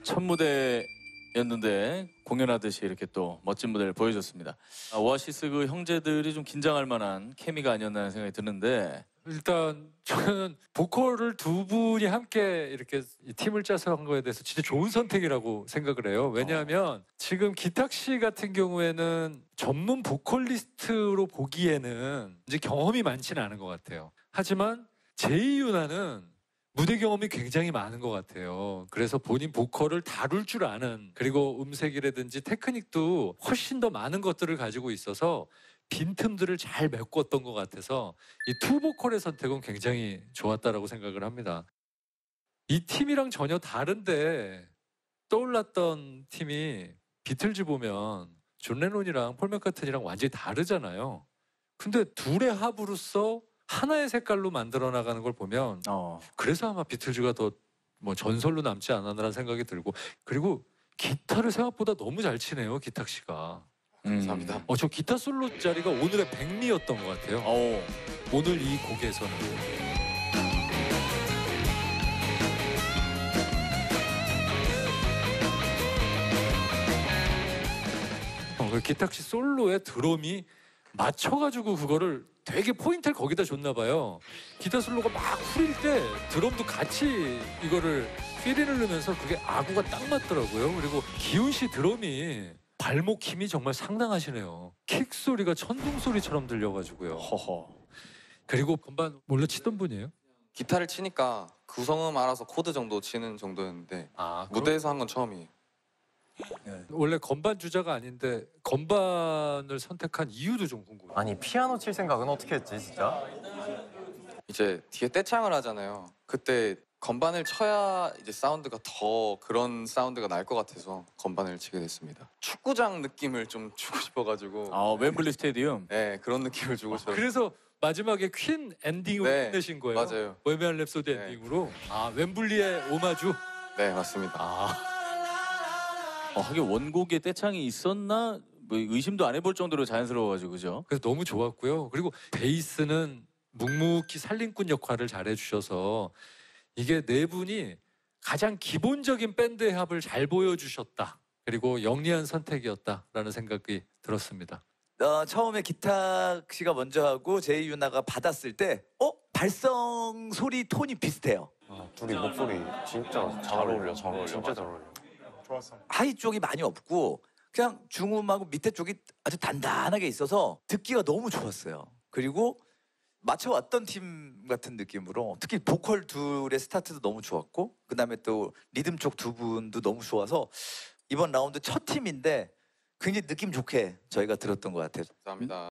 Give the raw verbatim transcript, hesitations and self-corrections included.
첫 무대였는데 공연하듯이 이렇게 또 멋진 무대를 보여줬습니다. 아, 오아시스 그 형제들이 좀 긴장할 만한 케미가 아니었나 하는 생각이 드는데 일단 저는 보컬을 두 분이 함께 이렇게 이 팀을 짜서 한 거에 대해서 진짜 좋은 선택이라고 생각을 해요. 왜냐하면 지금 기탁 씨 같은 경우에는 전문 보컬리스트로 보기에는 이제 경험이 많지는 않은 것 같아요. 하지만 제이 유나는 무대 경험이 굉장히 많은 것 같아요. 그래서 본인 보컬을 다룰 줄 아는, 그리고 음색이라든지 테크닉도 훨씬 더 많은 것들을 가지고 있어서 빈틈들을 잘 메꿨던 것 같아서 이 투 보컬의 선택은 굉장히 좋았다라고 생각을 합니다. 이 팀이랑 전혀 다른데 떠올랐던 팀이 비틀즈 보면 존 레논이랑 폴 맥카트니랑 완전히 다르잖아요. 근데 둘의 합으로서 하나의 색깔로 만들어 나가는 걸 보면 어. 그래서 아마 비틀즈가 더 뭐 전설로 남지 않았나라는 생각이 들고, 그리고 기타를 생각보다 너무 잘 치네요, 기탁 씨가. 감사합니다. 어, 저 기타 솔로 자리가 오늘의 백미였던 것 같아요. 오. 오늘 이 곡에서는. 어, 그 기탁 씨 솔로의 드럼이 맞춰가지고 그거를 되게 포인트를 거기다 줬나 봐요. 기타 솔로가 막 후릴 때 드럼도 같이 이거를 필인을 넣으면서 그게 아구가 딱 맞더라고요. 그리고 기훈 씨 드럼이 발목 힘이 정말 상당하시네요. 킥 소리가 천둥 소리처럼 들려가지고요. 허허. 그리고 건반 몰래 치던 분이에요? 기타를 치니까 구성음 알아서 코드 정도 치는 정도였는데 아, 무대에서 한 건 처음이에요. 네. 원래 건반 주자가 아닌데 건반을 선택한 이유도 좀 궁금해요. 아니 피아노 칠 생각은 어떻게 했지 진짜? 이제 뒤에 떼창을 하잖아요. 그때 건반을 쳐야 이제 사운드가 더 그런 사운드가 날 것 같아서 건반을 치게 됐습니다. 축구장 느낌을 좀 주고 싶어가지고 아, 웸블리 스테디움. 네, 그런 느낌을 주고 싶어요. 그래서 마지막에 퀸 엔딩으로 네, 끝내신 거예요? 맞아요. 보헤미안 랩소디 네. 엔딩으로? 아, 웸블리의 오마주? 네, 맞습니다. 아, 어, 하긴 원곡에 떼창이 있었나 뭐 의심도 안 해볼 정도로 자연스러워가지고 그죠? 그래서 너무 좋았고요. 그리고 베이스는 묵묵히 살림꾼 역할을 잘해주셔서 이게 네 분이 가장 기본적인 밴드의 합을 잘 보여주셨다. 그리고 영리한 선택이었다라는 생각이 들었습니다. 어, 처음에 기탁 씨가 먼저 하고 제이 유나가 받았을 때 어? 발성 소리 톤이 비슷해요. 둘이 목소리 진짜 잘 어울려. 잘 어울려. 진짜 잘 어울려. 하이 쪽이 많이 없고 그냥 중음하고 밑에 쪽이 아주 단단하게 있어서 듣기가 너무 좋았어요. 그리고 맞춰왔던 팀 같은 느낌으로 특히 보컬 둘의 스타트도 너무 좋았고 그 다음에 또 리듬 쪽 두 분도 너무 좋아서 이번 라운드 첫 팀인데 굉장히 느낌 좋게 저희가 들었던 것 같아요. 감사합니다.